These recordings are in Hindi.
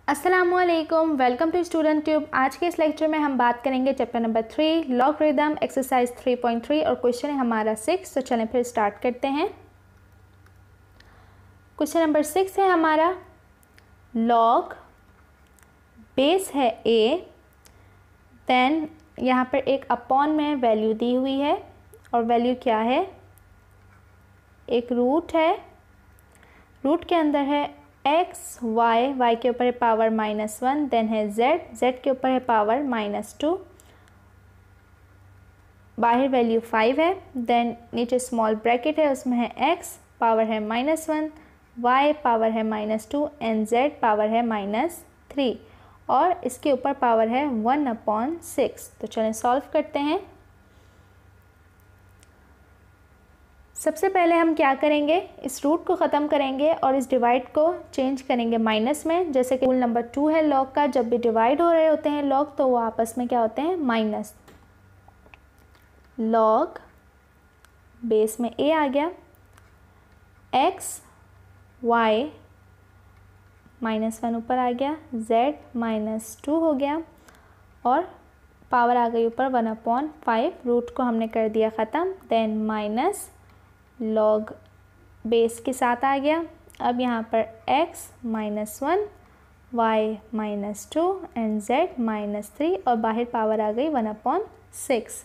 अस्सलामुअलैकुम, वेलकम टू स्टूडेंट ट्यूब। आज के इस लेक्चर में हम बात करेंगे चैप्टर नंबर 3 लॉगरिदम एक्सरसाइज 3.3 और क्वेश्चन है हमारा 6। तो चलें फिर स्टार्ट करते हैं। क्वेश्चन नंबर 6 है हमारा, लॉग बेस है a, देन यहाँ पर एक अपॉन में वैल्यू दी हुई है और वैल्यू क्या है, एक रूट है, रूट के अंदर है x y के ऊपर है पावर -1, देन है z के ऊपर है पावर -2, बाहर वैल्यू 5 है, देन नीचे स्मॉल ब्रैकेट है, उसमें है x पावर है -1, y पावर है -2 एंड z पावर है -3 और इसके ऊपर पावर है 1/6। तो चलें सॉल्व करते हैं। सबसे पहले हम क्या करेंगे, इस रूट को ख़त्म करेंगे और इस डिवाइड को चेंज करेंगे माइनस में। जैसे कि रूल नंबर 2 है लॉग का, जब भी डिवाइड हो रहे होते हैं लॉग तो वो आपस में क्या होते हैं, माइनस। लॉग बेस में a आ गया, x y -1 ऊपर आ गया, z -2 हो गया और पावर आ गई ऊपर 1/5। रूट को हमने कर दिया ख़त्म, देन माइनस लॉग बेस के साथ आ गया। अब यहाँ पर x -1 y -2 एंड z -3 और बाहर पावर आ गई 1/6।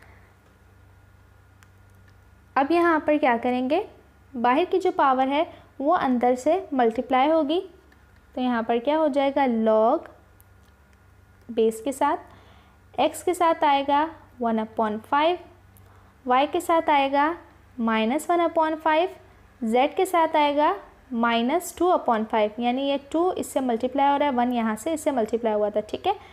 अब यहाँ पर क्या करेंगे, बाहर की जो पावर है वो अंदर से मल्टीप्लाई होगी। तो यहाँ पर क्या हो जाएगा, लॉग बेस के साथ x के साथ आएगा 1/5, y के साथ आएगा -1/5, z के साथ आएगा -2/5, यानी ये 2 इससे मल्टीप्लाई हो रहा है, 1 यहाँ से इससे मल्टीप्लाई हुआ था, ठीक है,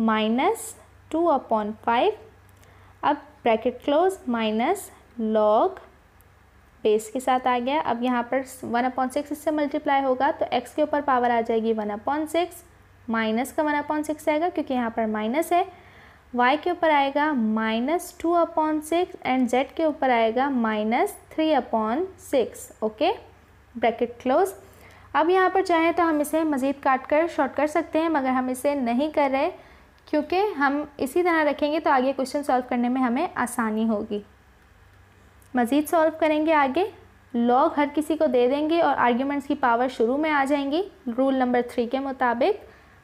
-2/5। अब bracket close, minus log base के साथ आ गया। अब यहाँ पर 1/6 इससे मल्टीप्लाई होगा तो x के ऊपर पावर आ जाएगी 1/6, माइनस का 1/6 आएगा क्योंकि यहाँ पर माइनस है, y के ऊपर आएगा -2/6 एंड z के ऊपर आएगा -3/6। Okay, bracket close. अब यहाँ पर चाहें तो हम इसे मज़ीद काट कर शॉर्ट कर सकते हैं, मगर हम इसे नहीं कर रहे क्योंकि हम इसी तरह रखेंगे तो आगे क्वेश्चन सॉल्व करने में हमें आसानी होगी। मज़ीद सॉल्व करेंगे आगे, लॉग हर किसी को दे देंगे और आर्ग्यूमेंट्स की पावर शुरू में आ जाएंगी। रूल नंबर 3 के मुताबिक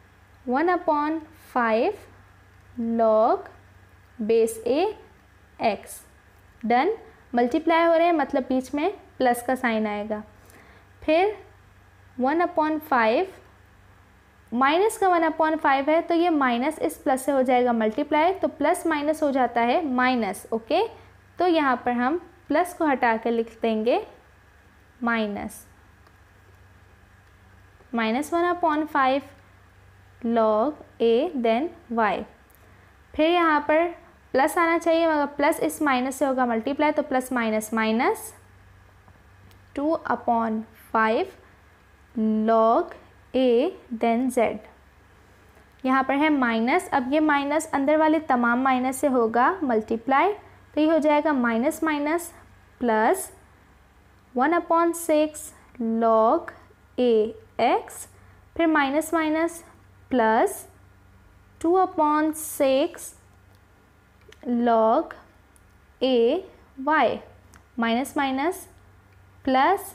1/5 log base a x, done. Multiply हो रहे हैं मतलब बीच में प्लस का साइन आएगा। फिर 1/5 माइनस का 1/5 है तो ये माइनस इस प्लस से हो जाएगा मल्टीप्लाई, तो प्लस माइनस हो जाता है माइनस। ओके, तो यहाँ पर हम प्लस को हटा कर लिख देंगे -1/5 लॉग a देन y। फिर यहाँ पर प्लस आना चाहिए मगर प्लस इस माइनस से होगा मल्टीप्लाई, तो plus minus minus 2/5 log a then z। यहाँ पर है माइनस, अब ये माइनस अंदर वाले तमाम माइनस से होगा मल्टीप्लाई, तो ये हो जाएगा minus minus plus 1/6 log a x, फिर minus minus plus 2/6 log a y, minus minus plus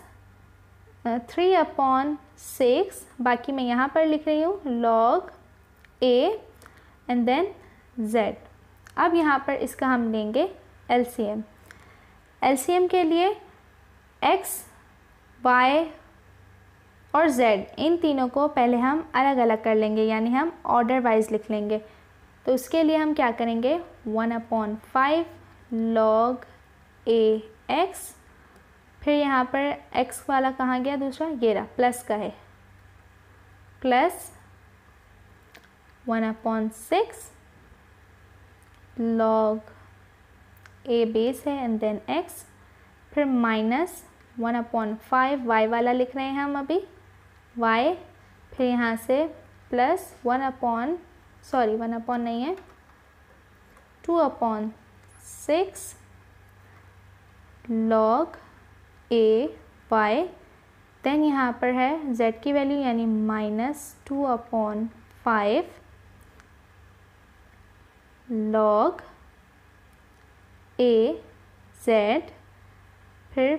3/6, बाकी मैं यहाँ पर लिख रही हूँ log a and then z। अब यहाँ पर इसका हम लेंगे LCM। LCM के लिए x, y और z इन तीनों को पहले हम अलग अलग कर लेंगे, यानी हम ऑर्डर वाइज लिख लेंगे। तो उसके लिए हम क्या करेंगे, 1/5 लॉग a x, फिर यहाँ पर x वाला कहाँ गया, दूसरा ये रहा, प्लस का है, प्लस 1/6 लॉग a बेस है एंड देन x, फिर माइनस 1/5 y वाला लिख रहे हैं हम अभी, y, फिर यहाँ से प्लस 1/, नहीं है, 2/6 लॉग a y देन यहाँ पर है z की वैल्यू यानी -2/5 log a z, फिर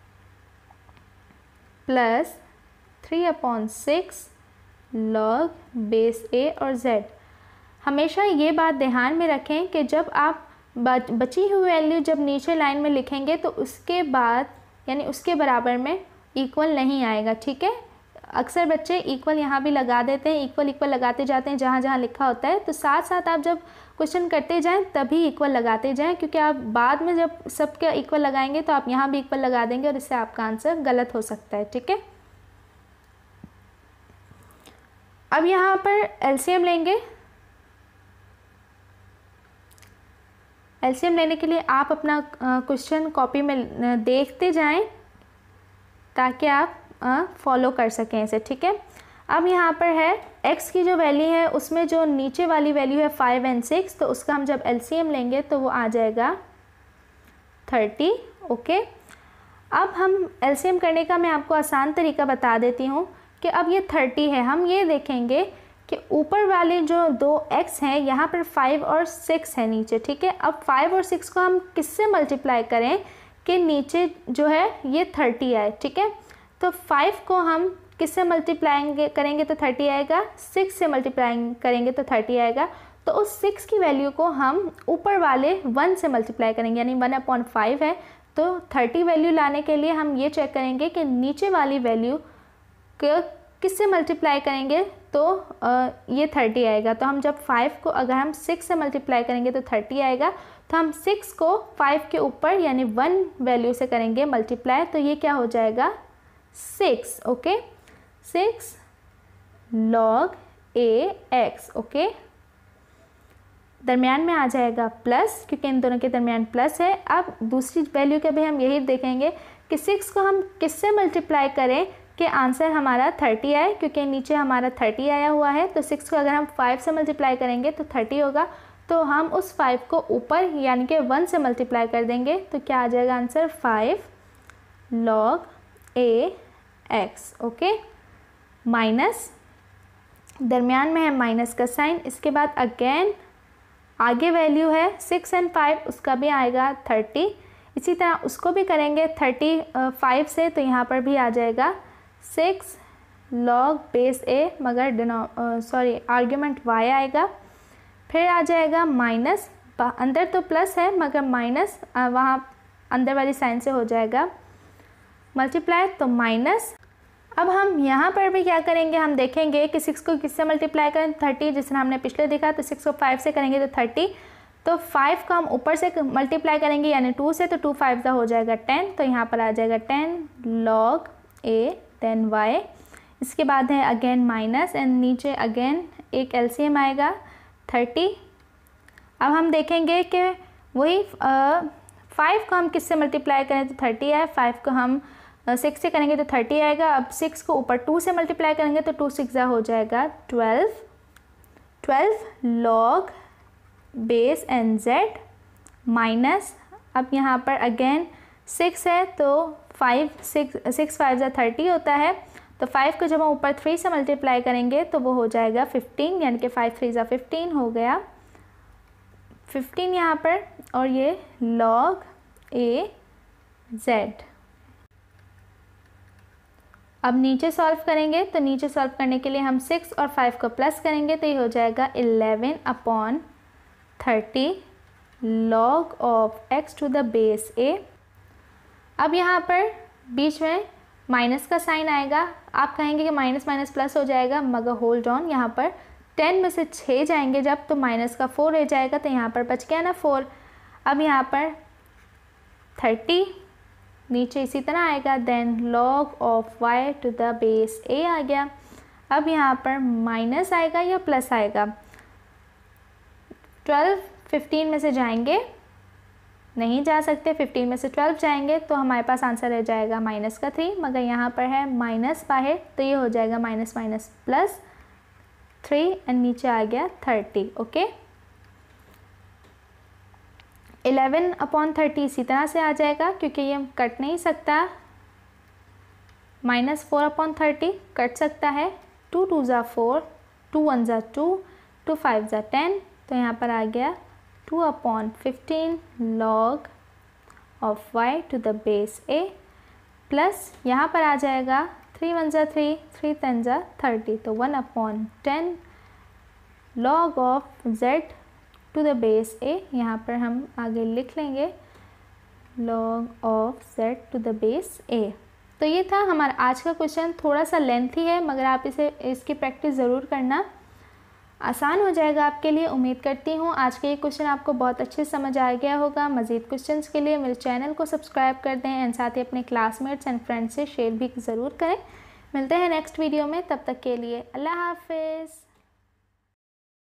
प्लस 3/6 log बेस a और z। हमेशा ये बात ध्यान में रखें कि जब आप बची हुई वैल्यू जब नीचे लाइन में लिखेंगे तो उसके बाद यानी उसके बराबर में इक्वल नहीं आएगा, ठीक है। अक्सर बच्चे इक्वल यहाँ भी लगा देते हैं, इक्वल इक्वल लगाते जाते हैं जहाँ जहाँ लिखा होता है, तो साथ साथ आप जब क्वेश्चन करते जाएं तभी इक्वल लगाते जाएं, क्योंकि आप बाद में जब सबके इक्वल लगाएंगे तो आप यहाँ भी इक्वल लगा देंगे और इससे आपका आंसर गलत हो सकता है, ठीक है। अब यहाँ पर एलसीएम लेंगे। एलसीएम लेने के लिए आप अपना क्वेश्चन कॉपी में देखते जाएं ताकि आप फॉलो कर सकें इसे, ठीक है। अब यहाँ पर है x की जो वैल्यू है उसमें जो नीचे वाली वैल्यू है 5 और 6, तो उसका हम जब एलसीएम लेंगे तो वो आ जाएगा 30, ओके। अब हम एलसीएम करने का मैं आपको आसान तरीका बता देती हूँ कि अब ये 30 है, हम ये देखेंगे कि ऊपर वाले जो दो x हैं यहाँ पर 5 और 6 है नीचे, ठीक है। अब 5 और 6 को हम किससे मल्टीप्लाई करें कि नीचे जो है ये 30 आए, ठीक है। तो 5 को हम किससे मल्टीप्लाई करेंगे तो 30 आएगा, 6 से मल्टीप्लाई करेंगे तो 30 आएगा। तो उस 6 की वैल्यू को हम ऊपर वाले 1 से मल्टीप्लाई करेंगे, यानी 1/5 है। तो 30 वैल्यू लाने के लिए हम ये चेक करेंगे कि नीचे वाली वैल्यू को किससे मल्टीप्लाई करेंगे तो ये 30 आएगा। तो हम जब 5 को अगर हम 6 से मल्टीप्लाई करेंगे तो 30 आएगा, तो हम 6 को 5 के ऊपर यानी 1 वैल्यू से करेंगे मल्टीप्लाई, तो ये क्या हो जाएगा 6, ओके। 6 log ax, okay. दरमियान में आ जाएगा प्लस, क्योंकि इन दोनों के दरमियान प्लस है। अब दूसरी वैल्यू के भी हम यही देखेंगे कि 6 को हम किससे मल्टीप्लाई करें कि आंसर हमारा 30 आए, क्योंकि नीचे हमारा 30 आया हुआ है। तो 6 को अगर हम 5 से मल्टीप्लाई करेंगे तो 30 होगा, तो हम उस 5 को ऊपर यानी कि 1 से मल्टीप्लाई कर देंगे, तो क्या आ जाएगा answer 5 log ax, okay. Minus, दरमियान में है माइनस का साइन। इसके बाद अगेन आगे वैल्यू है 6 और 5, उसका भी आएगा 30। इसी तरह उसको भी करेंगे 35 से, तो यहाँ पर भी आ जाएगा 6 log बेस a, मगर आर्ग्यूमेंट y आएगा। फिर आ जाएगा माइनस, अंदर तो प्लस है मगर माइनस वहाँ अंदर वाली साइन से हो जाएगा मल्टीप्लाई, तो माइनस। अब हम यहाँ पर भी क्या करेंगे, हम देखेंगे कि 6 को किससे मल्टीप्लाई करें 30, जिस तरह हमने पिछले देखा। तो 6 को 5 से करेंगे तो 30, तो 5 को हम ऊपर से मल्टीप्लाई करेंगे यानी 2 से, तो 2 5 हो जाएगा 10, तो यहाँ पर आ जाएगा 10 log a देन y। इसके बाद है अगेन माइनस एंड नीचे अगेन एक एलसीएम आएगा 30। अब हम देखेंगे कि वही 5 को हम किससे मल्टीप्लाई करें तो 30 है, 5 को हम 6 से करेंगे तो 30 आएगा। अब 6 को ऊपर 2 से मल्टीप्लाई करेंगे तो 2 6 हो जाएगा 12 log base and z minus. अब यहाँ पर अगेन 6 है तो 6 5 30 होता है, तो 5 को जब हम ऊपर 3 से मल्टीप्लाई करेंगे तो वो हो जाएगा 15, यानी कि 5 3 15 हो गया 15 यहाँ पर, और ये log a z। अब नीचे सॉल्व करेंगे, तो नीचे सॉल्व करने के लिए हम 6 और 5 को प्लस करेंगे तो ये हो जाएगा 11/30 log of x to the base a। अब यहाँ पर बीच में माइनस का साइन आएगा, आप कहेंगे कि माइनस माइनस प्लस हो जाएगा, मगर होल्ड ऑन, यहाँ पर 10 में से 6 जाएंगे जब, तो माइनस का 4 रह जाएगा, तो यहाँ पर बच गया ना 4। अब यहाँ पर 30 नीचे इसी तरह आएगा, then log of y to the base a आ गया। अब यहाँ पर माइनस आएगा या प्लस आएगा, 12 15 में से जाएंगे, नहीं जा सकते, 15 में से 12 जाएंगे तो हमारे पास आंसर रह जाएगा माइनस का 3, मगर यहाँ पर है माइनस बाहर, तो ये हो जाएगा माइनस माइनस प्लस 3 एंड नीचे आ गया 30, ओके। 11/30 इसी तरह से आ जाएगा क्योंकि ये कट नहीं सकता, -4/30 कट सकता है, 2 2 ज़ा 4, 2 1 ज़ा 2, 2 5 ज़ा 10, तो यहाँ पर आ गया 2/15 log of y to the base a plus यहाँ पर आ जाएगा 3 1 ज़ा 3, 3 10 ज़ा 30, तो 1/10 log of z to the base a, यहाँ पर हम आगे लिख लेंगे log of z to the base a। तो ये था हमारा आज का क्वेश्चन, थोड़ा सा लेंथी है मगर आप इसकी प्रैक्टिस ज़रूर करना, आसान हो जाएगा आपके लिए। उम्मीद करती हूँ आज के ये क्वेश्चन आपको बहुत अच्छे समझ आ गया होगा। मज़ीद क्वेश्चंस के लिए मेरे चैनल को सब्सक्राइब कर दें एंड साथ ही अपने क्लासमेट्स एंड फ्रेंड्स से शेयर भी ज़रूर करें। मिलते हैं नेक्स्ट वीडियो में, तब तक के लिए अल्लाह हाफिज़।